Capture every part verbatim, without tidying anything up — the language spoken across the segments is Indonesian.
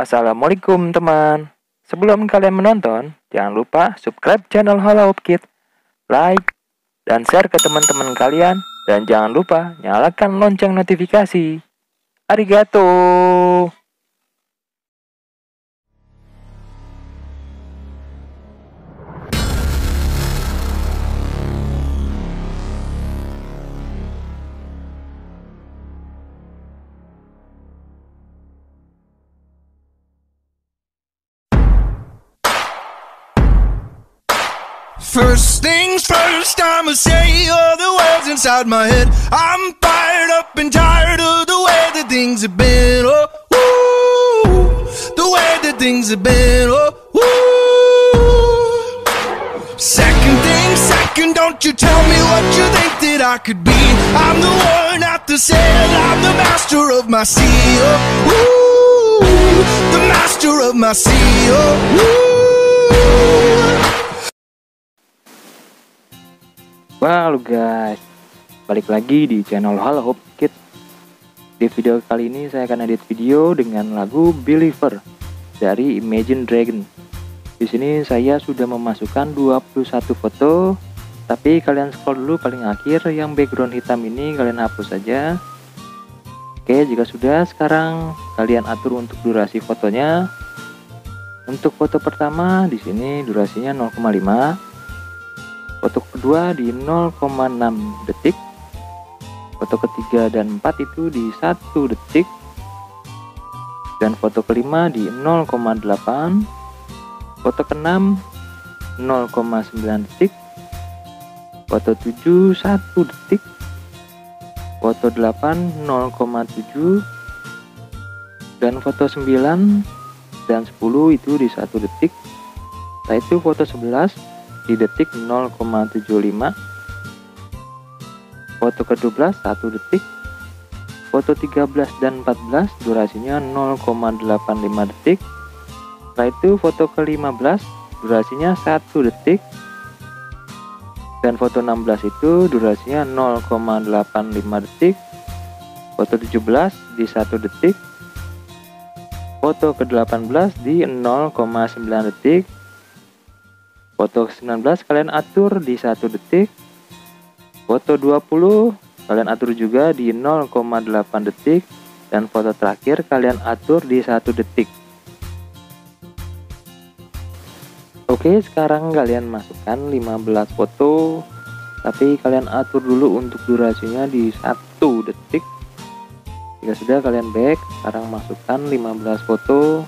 Assalamualaikum teman. Sebelum kalian menonton, jangan lupa subscribe channel Halo Kid, like, dan share ke teman-teman kalian. Dan jangan lupa nyalakan lonceng notifikasi. Arigato. First things first, I'ma say all the words inside my head. I'm fired up and tired of the way that things have been. Oh, woo, the way that things have been. Oh, woo. Second thing second, don't you tell me what you think that I could be. I'm the one at the sail, I'm the master of my sea. Oh, woo, the master of my sea. Oh, woo. Halo guys, balik lagi di channel Halo Kid. Di video kali ini saya akan edit video dengan lagu Believer dari Imagine Dragon. Di sini saya sudah memasukkan dua puluh satu foto, tapi kalian scroll dulu paling akhir, yang background hitam ini kalian hapus saja. Oke, jika sudah, sekarang kalian atur untuk durasi fotonya. Untuk foto pertama di sini durasinya nol koma lima. Foto kedua di nol koma enam detik. Foto ketiga dan empat itu di satu detik. Dan foto kelima di nol koma delapan. Foto keenam nol koma sembilan detik. Foto tujuh satu detik. Foto delapan nol koma tujuh. Dan foto sembilan dan sepuluh itu di satu detik. Setelah itu foto sebelas di detik nol koma tujuh lima. Foto ke dua belas satu detik. Foto tiga belas dan empat belas durasinya nol koma delapan lima detik. Setelah itu foto ke lima belas durasinya satu detik. Dan foto enam belas itu durasinya nol koma delapan lima detik. Foto tujuh belas di satu detik. Foto ke delapan belas di nol koma sembilan detik. Foto sembilan belas kalian atur di satu detik. Foto dua puluh kalian atur juga di nol koma delapan detik. Dan foto terakhir kalian atur di satu detik. Oke, sekarang kalian masukkan lima belas foto, tapi kalian atur dulu untuk durasinya di satu detik. Jika sudah, kalian back. Sekarang masukkan lima belas foto.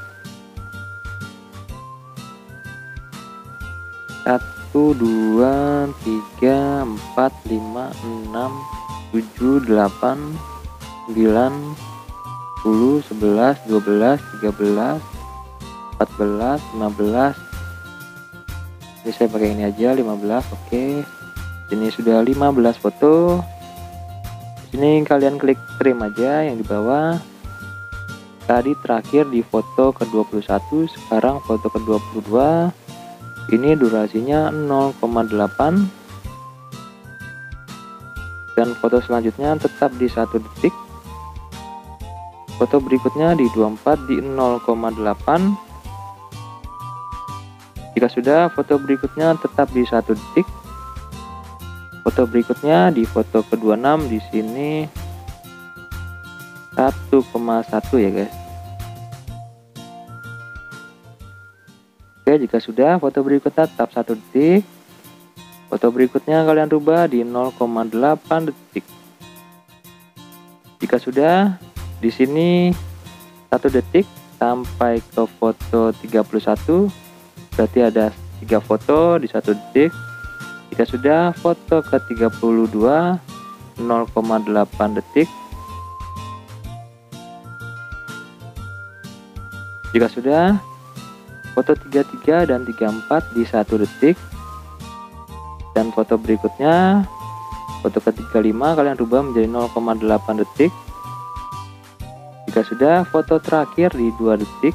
satu, dua, tiga, empat, lima, enam, tujuh, delapan, sembilan, sepuluh, sebelas, dua belas, tiga belas, empat belas, lima belas. Ini saya pakai ini aja, lima belas. Oke. Ini sudah lima belas foto. Sini kalian klik trim aja yang di bawah. Tadi terakhir di foto ke dua puluh satu, sekarang foto ke dua puluh dua. Ini durasinya nol koma delapan. Dan foto selanjutnya tetap di satu detik. Foto berikutnya di dua puluh empat di nol koma delapan. Jika sudah, foto berikutnya tetap di satu detik. Foto berikutnya di foto ke dua puluh enam di sini satu koma satu ya guys. Oke, jika sudah, foto berikutnya tetap satu detik. Foto berikutnya kalian rubah di nol koma delapan detik. Jika sudah, di sini satu detik sampai ke foto tiga puluh satu. Berarti ada tiga foto di satu detik. Jika sudah, foto ke tiga puluh dua nol koma delapan detik. Jika sudah, foto tiga puluh tiga dan tiga puluh empat di satu detik. Dan foto berikutnya, foto ke tiga puluh lima kalian rubah menjadi nol koma delapan detik. Jika sudah, foto terakhir di dua detik.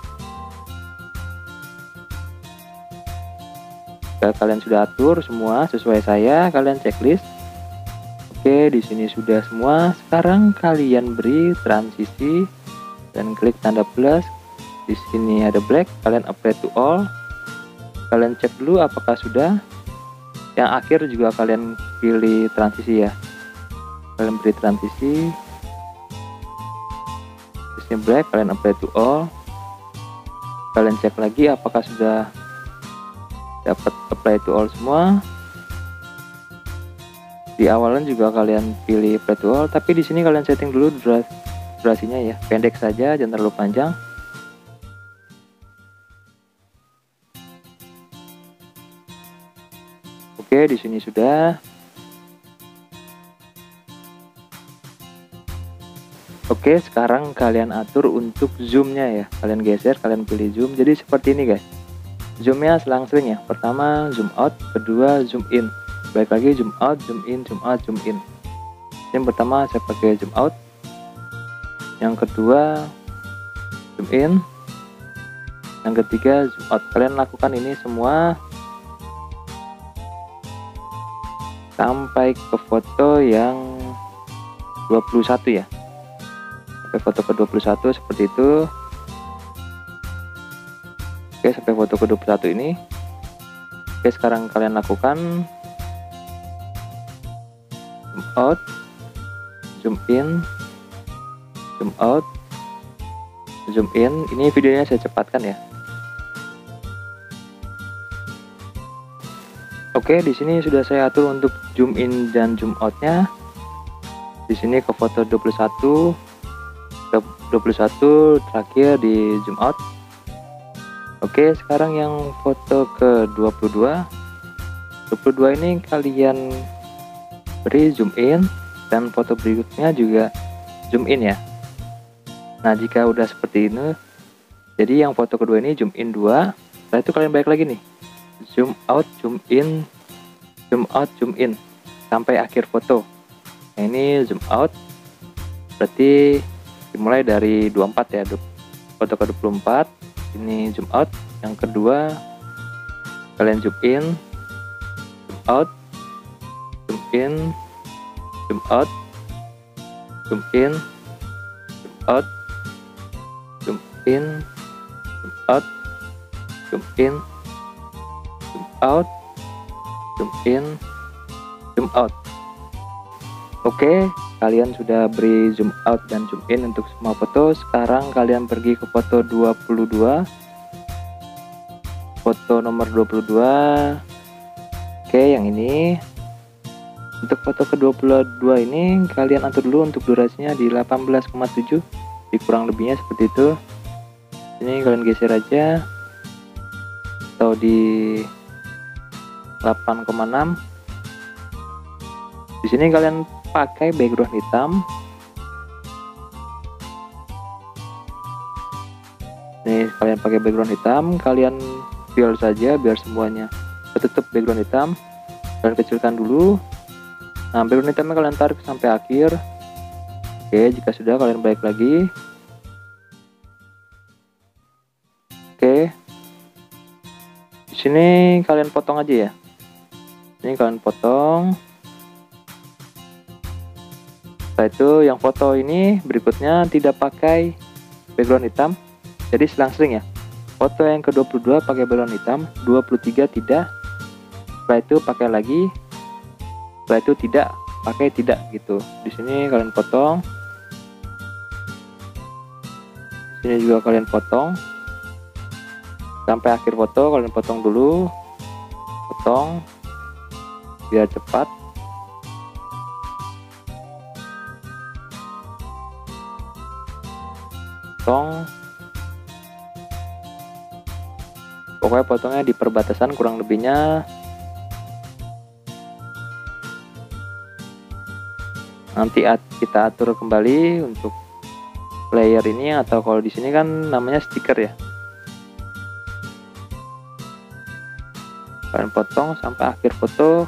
Jika kalian sudah atur semua sesuai saya, kalian checklist. Oke, di sini sudah semua. Sekarang kalian beri transisi dan klik tanda plus. Di sini ada black, kalian apply to all. Kalian cek dulu apakah sudah. Yang akhir juga kalian pilih transisi ya. Kalian beri transisi. Di sini black, kalian apply to all. Kalian cek lagi apakah sudah dapat apply to all semua. Di awalan juga kalian pilih apply to all, tapi di sini kalian setting dulu duras durasinya ya, pendek saja, jangan terlalu panjang. Oke, di sini sudah. Oke, sekarang kalian atur untuk zoomnya ya. Kalian geser, kalian pilih zoom. Jadi seperti ini guys. Zoomnya selang-seling ya. Pertama zoom out, kedua zoom in. Baik lagi zoom out, zoom in, zoom out, zoom in. Yang pertama saya pakai zoom out. Yang kedua zoom in. Yang ketiga zoom out. Kalian lakukan ini semua sampai ke foto yang dua puluh satu ya. Sampai foto ke dua puluh satu seperti itu. Oke, sampai foto ke dua puluh satu ini. Oke, sekarang kalian lakukan zoom out, zoom in, zoom out, zoom in. Ini videonya saya cepatkan ya. Oke, di sini sudah saya atur untuk zoom in dan zoom outnya. Di sini ke foto dua puluh satu, ke dua puluh satu terakhir di zoom out. Oke, sekarang yang foto ke dua puluh dua. dua puluh dua ini kalian beri zoom in dan foto berikutnya juga zoom in ya. Nah, jika udah seperti ini, jadi yang foto kedua ini zoom in dua. Setelah itu kalian balik lagi nih, zoom out, zoom in, zoom out, zoom in sampai akhir foto. Nah, ini zoom out berarti dimulai dari dua puluh empat ya, foto ke dua puluh empat. Ini zoom out. Yang kedua kalian zoom in, zoom out, zoom in, zoom out, zoom in, zoom out, zoom in, zoom out, zoom in, zoom out, zoom in, zoom out. Oke, kalian sudah beri zoom out dan zoom in untuk semua foto. Sekarang kalian pergi ke foto dua puluh dua. Foto nomor dua puluh dua. Oke, yang ini. Untuk foto ke dua puluh dua ini kalian atur dulu untuk durasinya di delapan belas koma tujuh, di kurang lebihnya seperti itu. Ini kalian geser aja atau di delapan koma enam. Di sini kalian pakai background hitam. Nih, kalian pakai background hitam, kalian fill saja biar semuanya tertutup background hitam. Kalian kecilkan dulu. Nah, background hitamnya kalian tarik sampai akhir. Oke, jika sudah kalian balik lagi. Oke. Di sini kalian potong aja ya. Ini kalian potong. Setelah itu yang foto ini berikutnya tidak pakai background hitam, jadi selang-seling ya. Foto yang ke dua puluh dua pakai background hitam, dua puluh tiga tidak. Setelah itu pakai lagi. Setelah itu tidak, pakai tidak gitu. Di sini kalian potong. Di sini juga kalian potong. Sampai akhir foto kalian potong dulu. Potong biar cepat. Potong. Pokoknya potongnya di perbatasan kurang lebihnya. Nanti at kita atur kembali untuk layer ini, atau kalau di sini kan namanya stiker ya. Kalian potong sampai akhir foto.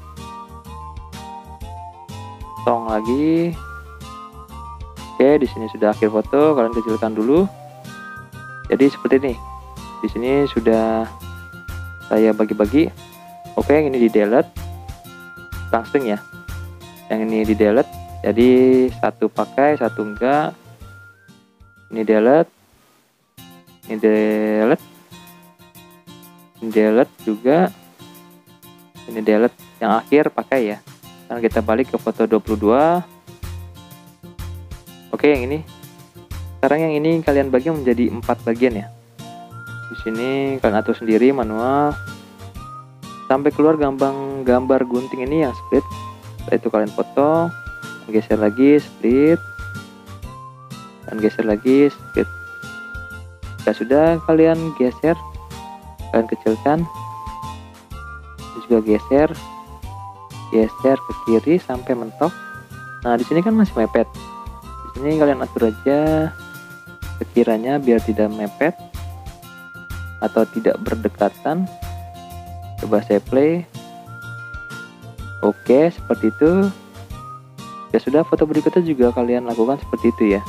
Potong lagi. Oke, di sini sudah akhir foto, kalian kecilkan dulu. Jadi seperti ini. Di sini sudah saya bagi-bagi. Oke, yang ini di delete. Langsung ya. Yang ini di delete. Jadi satu pakai, satu enggak. Ini delete. Ini delete. Ini delete juga. Ini delete yang akhir pakai ya. Sekarang kita balik ke foto dua puluh dua. Oke, yang ini. Sekarang yang ini kalian bagi menjadi empat bagian ya. Di sini kalian atur sendiri manual sampai keluar gambar gambar gunting ini yang split. Setelah itu kalian potong, geser lagi split, dan geser lagi split. Jika sudah kalian geser, kalian kecilkan, dan juga geser, geser ke kiri sampai mentok. Nah, di sini kan masih mepet. Di sini kalian atur aja sekiranya biar tidak mepet atau tidak berdekatan. Coba saya play. Oke, seperti itu. Ya sudah, foto berikutnya juga kalian lakukan seperti itu ya.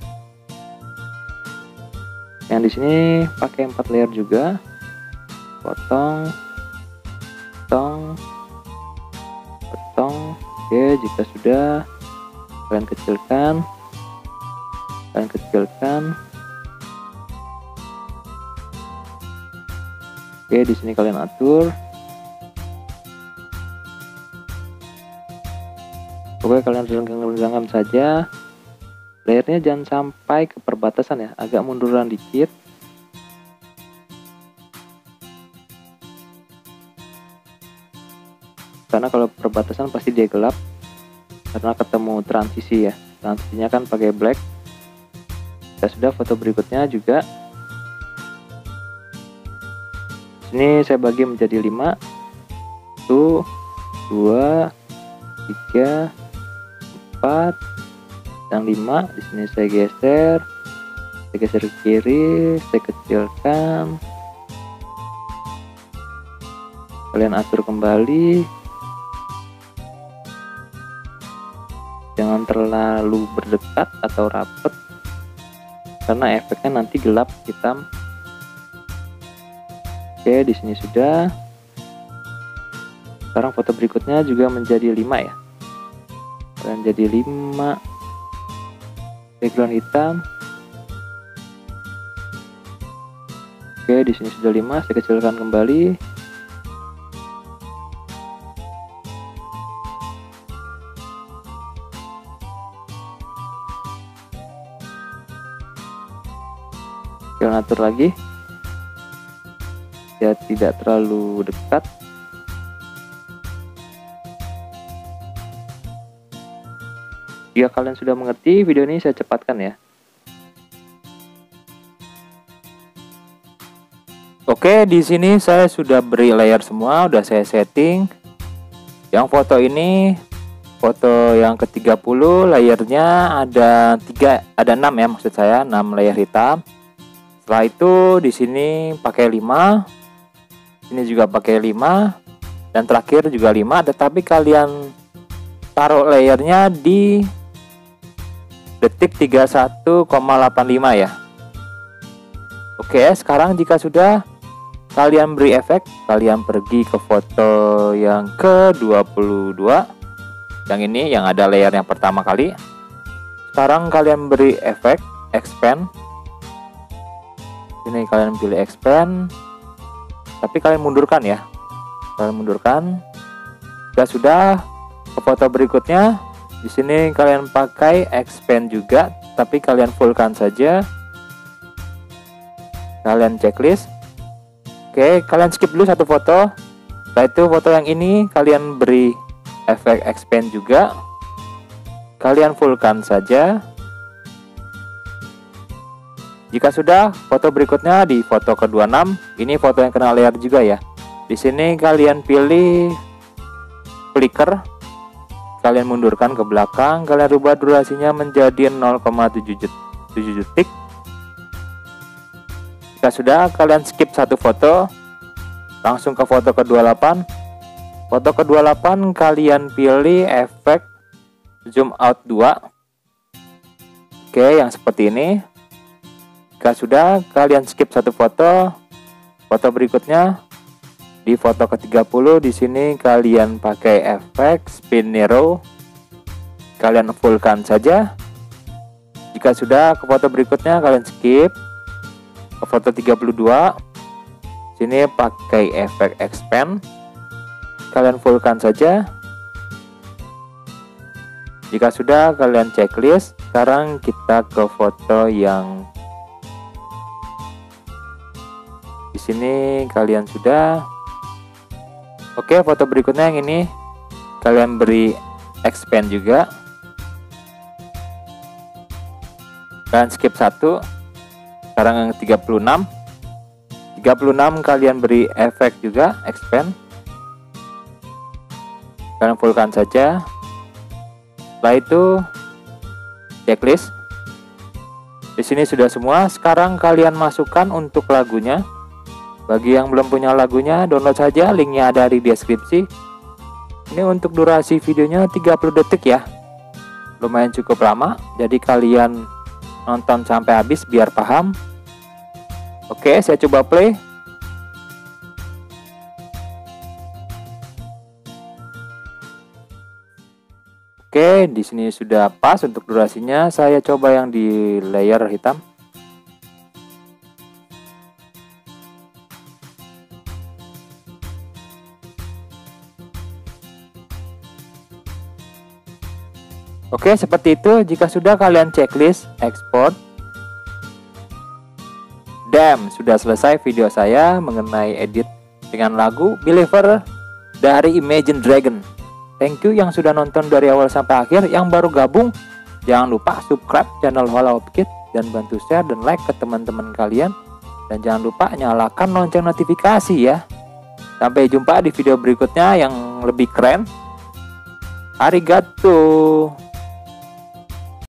Yang di sini pakai empat layer juga. Potong, potong, potong. Oke, jika sudah kalian kecilkan, kalian kecilkan. Oke, di sini kalian atur. Oke, kalian renggangkan saja. Layernya jangan sampai ke perbatasan ya, agak munduran dikit. Karena kalau perbatasan pasti dia gelap. Karena ketemu transisi ya. Transisinya kan pakai black. Ya sudah, foto berikutnya juga. Ini saya bagi menjadi lima. satu, dua, tiga, empat, dan lima. Di sini saya geser. Saya geser ke kiri, saya kecilkan. Kalian atur kembali. Jangan terlalu berdekat atau rapet, karena efeknya nanti gelap hitam. Oke, di sini sudah. Sekarang foto berikutnya juga menjadi lima ya. Dan jadi lima. Background hitam. Oke, di sini sudah lima. Saya kecilkan kembali. Kalian atur lagi. Ya, tidak terlalu dekat. Jika kalian sudah mengerti, video ini saya cepatkan ya. Oke, di sini saya sudah beri layer semua, udah saya setting. Yang foto ini foto yang ke tiga puluh, layernya ada tiga, ada enam ya, maksud saya enam layer hitam. Setelah itu di sini pakai lima. Ini juga pakai lima, dan terakhir juga lima, tetapi kalian taruh layernya di detik tiga puluh satu koma delapan lima ya. Oke, sekarang jika sudah kalian beri efek, kalian pergi ke foto yang ke dua puluh dua, yang ini yang ada layer yang pertama kali. Sekarang kalian beri efek expand. Ini kalian pilih expand, tapi kalian mundurkan ya. Kalian mundurkan. Jika sudah, ke foto berikutnya. Di sini kalian pakai expand juga, tapi kalian fullkan saja. Kalian checklist. Oke, kalian skip dulu satu foto. Setelah itu foto yang ini kalian beri efek expand juga. Kalian fullkan saja. Jika sudah, foto berikutnya di foto ke dua puluh enam. Ini foto yang kena layer juga ya. Di sini kalian pilih flicker. Kalian mundurkan ke belakang, kalian rubah durasinya menjadi nol koma tujuh detik. Jika sudah, kalian skip satu foto, langsung ke foto ke dua puluh delapan. Foto ke dua puluh delapan kalian pilih efek zoom out dua. Oke, yang seperti ini. Jika sudah, kalian skip satu foto. Foto berikutnya di foto ke tiga puluh, di sini kalian pakai efek spin narrow. Kalian fullkan saja. Jika sudah, ke foto berikutnya kalian skip. ke foto tiga puluh dua. Sini pakai efek expand. Kalian fullkan saja. Jika sudah, kalian checklist. Sekarang kita ke foto yang di sini kalian sudah. Oke, foto berikutnya yang ini kalian beri expand juga. Kalian skip satu. Sekarang yang tiga puluh enam. tiga puluh enam kalian beri efek juga expand. Kalian fullkan saja. Setelah itu checklist. Di sini sudah semua. Sekarang kalian masukkan untuk lagunya. Bagi yang belum punya lagunya, download saja, linknya ada di deskripsi. Ini untuk durasi videonya tiga puluh detik ya. Lumayan cukup lama, jadi kalian nonton sampai habis biar paham. Oke, saya coba play. Oke, di sini sudah pas untuk durasinya. Saya coba yang di layer hitam. Oke, seperti itu. Jika sudah, kalian checklist, export. Damn, sudah selesai video saya mengenai edit dengan lagu Believer dari Imagine Dragon. Thank you yang sudah nonton dari awal sampai akhir. Yang baru gabung, jangan lupa subscribe channel Halo Hop Kit dan bantu share dan like ke teman-teman kalian. Dan jangan lupa nyalakan lonceng notifikasi ya. Sampai jumpa di video berikutnya yang lebih keren. Arigato.